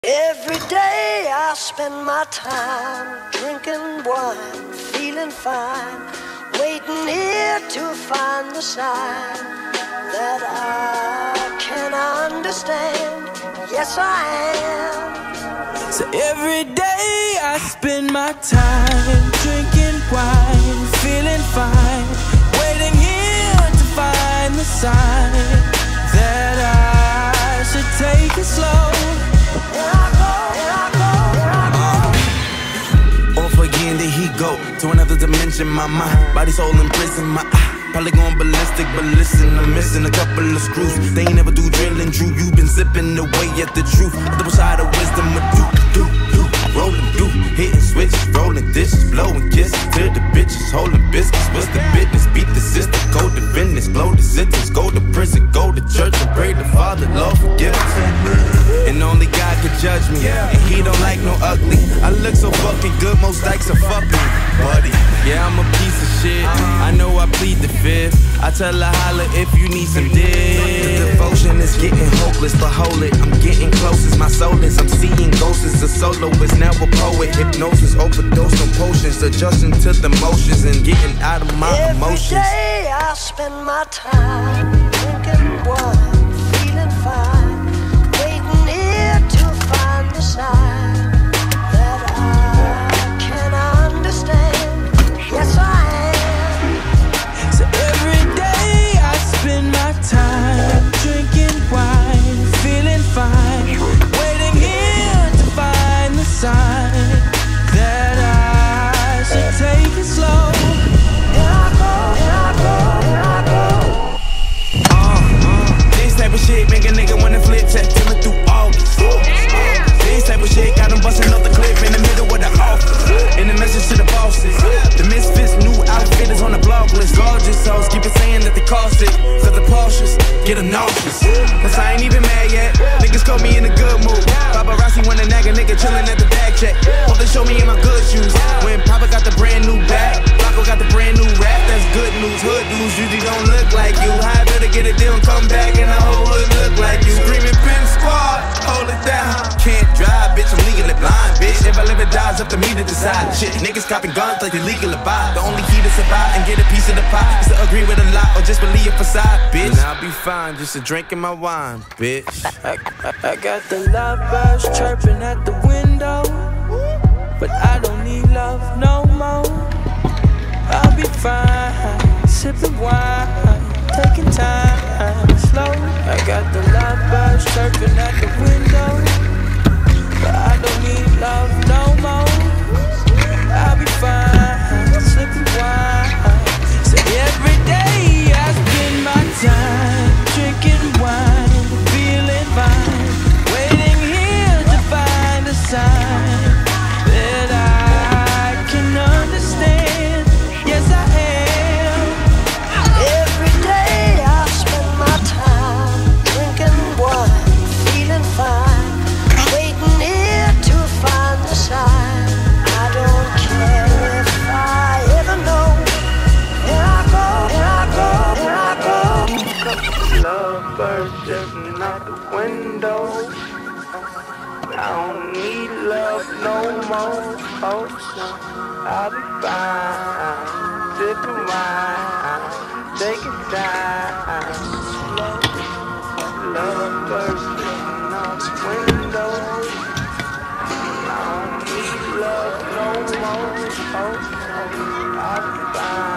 Every day I spend my time drinking wine, feeling fine, waiting here to find the sign that I can understand. Yes, I am. So every day I spend my time drinking wine, feeling fine, waiting here to find the sign that I should take it slow. Off again, there he go to another dimension. My mind, body, soul in prison. My probably going ballistic, but listen, I'm missing a couple of screws. They ain't never do drilling, Drew. You been sipping away at the truth. Double side of wisdom, a do, rolling, hitting switch, rolling dishes, blowing kisses to the bitches, holding biscuits. What's the business? Beat the system, code the business, blow the sentence, go to prison, go to church and pray the Father, Lord forgive us. And only God could judge me, and He don't like no ugly. I look so fucking good, most dykes are fucking buddy. Yeah, I'm a piece of shit. I know I plead the fifth. I tell her holla if you need some dick. The devotion is getting hopeless, but hold it, I'm getting close as my soul is. I'm seeing ghosts as a soloist, now a poet. Hypnosis, overdose on potions, adjusting to the motions and getting out of my emotions. Every day I spend my time drinking wine, feeling fine, waiting here to find the sign that I can understand. Yes, I am. So every day I spend my time drinking wine, feeling fine, waiting here to find the sign that I should take it slow. This type of shit make a nigga wanna flip, September through August. This type of shit got them busting off the clip in the middle of the office. In the message to the bosses, the misfits, new outfitters on the blog list. Gorgeous souls keep it saying that they cost it, cause the Porsches get them nauseous. Cause I ain't even mad yet, niggas caught me in a good mood. Paparazzi wanna nag a nigga chillin' at the bag check. Hope they show me in my good shoes. When Papa got the brand new bag, Flacco got the brand new rap. That's good news, hood dudes usually don't look like you. I better get a deal and come back and the whole hood look like you. Screaming pin squad, hold it down. Can't drive, bitch, I'm legally blind, bitch. If I live or die, it's up to me to decide. Shit, niggas copping guns like they legal to buy. The only key to survive and get a piece of the pie is to agree with a lot or just believe a facade, bitch. And I'll be fine, just a drink in my wine, bitch. I got the lovebirds chirping at the window, but I don't need love no more. I'll be fine, sipping wine, taking time slow. I got the lovebirds chirping at the window, but I don't need love no more. I'll be fine, sipping wine. So every day I spend my time drinking wine, feeling fine, waiting here to find a sign that I can understand. Yes, I am. Every day I spend my time drinking wine, feeling fine, waiting here to find the sign. I don't care if I ever know. Here I go, here I go, here I go. Lovebirds jumping out the window. I don't need love no more. Oh, so I'll be fine, sipping wine, taking time slow. Lovebirds jumping out the window. I don't need love no more. Oh, so I'll be fine.